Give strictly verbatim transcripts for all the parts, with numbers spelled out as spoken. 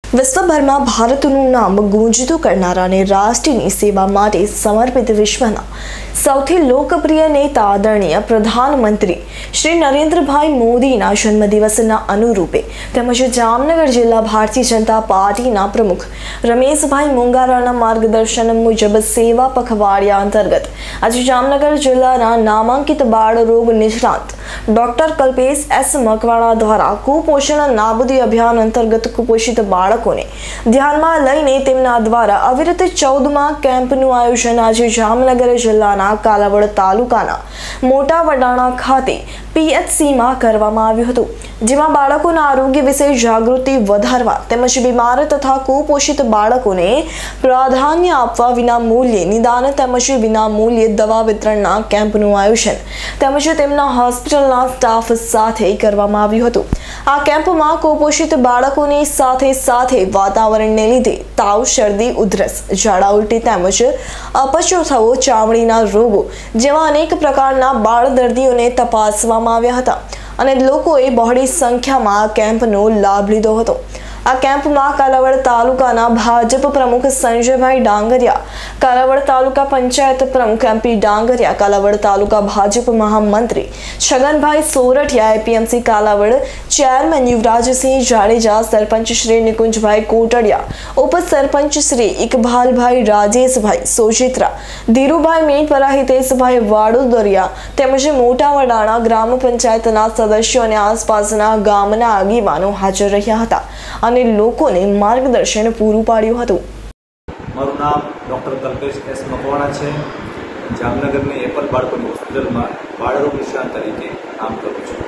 વિશ્વભરમાં ભારતનું નામ ગુંજતું કરનારાને રાષ્ટ્રની સેવા માટે સમર્પિત વિશ્વના સૌથી લોકપ્રિય નેતા આદરણીય પ્રધાનમંત્રી શ્રી નરેન્દ્રભાઈ મોદીના જન્મદિવસના અનુરૂપે તેમજ જામનગર જિલ્લા ભારતીય જનતા પાર્ટીના પ્રમુખ રમેશભાઈ મુંગારાના માર્ગદર્શન મુજબ સેવા પખવાડિયા અંતર્ગત આજે જામનગર જિલ્લાના નામાંકિત બાળ રોગ નિષ્ણાત ડોક્ટર કલ્પેશ એસ મકવાણા દ્વારા કુપોષણ નાબૂદી અભિયાન અંતર્ગત કુપોષિત બાળકોને ધ્યાનમાં લઈને તેમના દ્વારા અવિરત ચૌદમા કેમ્પનું આયોજન આજે જામનગર જિલ્લાના કાલાવડ તાલુકાના મોટા વડાણા ખાતે પીએચસીમાં કરવામાં આવ્યું હતું, જેમાં બાળકોના આરોગ્ય વિશે જાગૃતિ વધારવા તેમજ બીમાર તથા કુપોષિત બાળકોને પ્રાધાન્ય આપવા વિના મૂલ્યે નિદાન તેમજ વિના મૂલ્યે દવા વિતરણના કેમ્પનું આયોજન તેમજ તેમના હોસ્પિટલના સ્ટાફ સાથે કરવામાં આવ્યું હતું। આ કેમ્પમાં કુપોષિત બાળકોની સાથે સાથે વાતાવરણને લીધે તાવ, શરદી, ઉધરસ, ઝાડા ઉલટી તેમજ અપચો થવો, ચામડીના રોગો જેવા અનેક પ્રકારના બાળ દર્દીઓને તપાસવામાં આવ્યા હતા અને લોકોએ બહોળી સંખ્યામાં આ કેમ્પનો લાભ લીધો હતો। આ કેમ્પમાં કાલાવડ તાલુકાના ભાજપ પ્રમુખ સંજયભાઈ ડાંગરિયા, કાલાવડ તાલુકા પંચાયત પ્રમુખ એમપી ડાંગરિયા, કાલાવડ તાલુકા ભાજપ મહામંત્રી છગનભાઈ સોરઠિયા, એપીએમસી કાલાવડ ચેરમેન યુવરાજસિંહ જાડેજા, સરપંચ શ્રી નિકુંજભાઈ કોટડિયા, ઉપસરપંચ શ્રી ઇકબાલભાઈ, રાજેશભાઈ સોજિત્રા, ધીરુભાઈ મેણપરા, હિતેશભાઈ વાડોદરિયા તેમજ મોટા વડાણા ગ્રામ પંચાયતના સદસ્યો અને આસપાસના ગામના આગેવાનો હાજર રહ્યા હતા અને લોકોને માર્ગદર્શન પૂરું પાડ્યું હતું। મારું નામ ડોક્ટર કલ્પેશ એસ મકવાણા છે। જામનગરની એપલ બાળકોની હોસ્પિટલમાં બાળરોગ નિષ્ણાત તરીકે કામ કરું છું।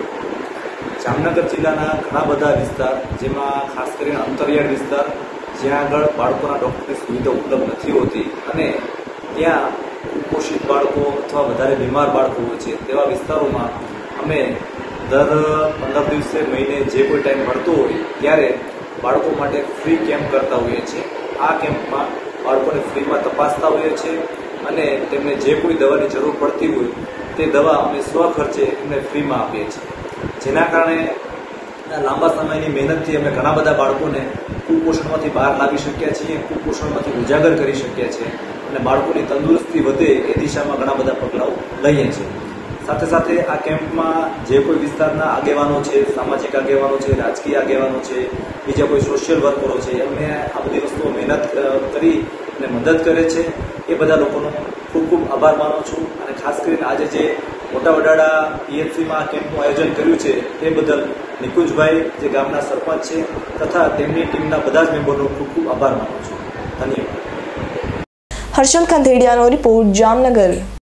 જામનગર જિલ્લાના ઘણા બધા વિસ્તાર, જેમાં ખાસ કરીને અંતરિયાળ વિસ્તાર, જ્યાં આગળ બાળકોના ડૉક્ટરની સુવિધા ઉપલબ્ધ નથી હોતી અને ત્યાં કુપોષિત બાળકો અથવા વધારે બીમાર બાળકો હોય છે, તેવા વિસ્તારોમાં અમે દર પંદર દિવસે મહિને જે કોઈ ટાઈમ મળતો હોય ત્યારે બાળકો માટે ફ્રી કેમ્પ કરતા હોઈએ છીએ। આ કેમ્પમાં બાળકોને ફ્રીમાં તપાસતા હોઈએ છીએ અને તેમને જે કોઈ દવાની જરૂર પડતી હોય તે દવા અમે સ્વખર્ચે એમને ફ્રીમાં આપીએ છીએ, જેના કારણે લાંબા સમયની મહેનતથી અમે ઘણા બધા બાળકોને કુપોષણમાંથી બહાર લાવી શક્યા છીએ, કુપોષણમાંથી ઉજાગર કરી શક્યા છીએ અને બાળકોની તંદુરસ્તી વધે એ દિશામાં ઘણા બધા પગલાઓ લઈએ છીએ। સાથે સાથે આ કેમ્પમાં જે કોઈ વિસ્તારના આગેવાનો છે, સામાજિક આગેવાનો છે, રાજકીય આગેવાનો છે, બીજા કોઈ સોશિયલ વર્કરો છે, એમને આ બધી વસ્તુઓ મહેનત કરી અને મદદ કરે છે, એ બધા લોકોનો ખૂબ ખૂબ આભાર માનું છું અને ખાસ કરીને આજે જે મોટા વડાડા પીએચસીમાં આ કેમ્પનું આયોજન કર્યું છે તે બદલ નિકુંજભાઈ, જે ગામના સરપંચ છે, તથા તેમની ટીમના બધા જ મેમ્બરનો ખૂબ ખૂબ આભાર માનું છું। ધન્યવાદ। હર્ષલ ખંધેડિયાનો રિપોર્ટ, જામનગર।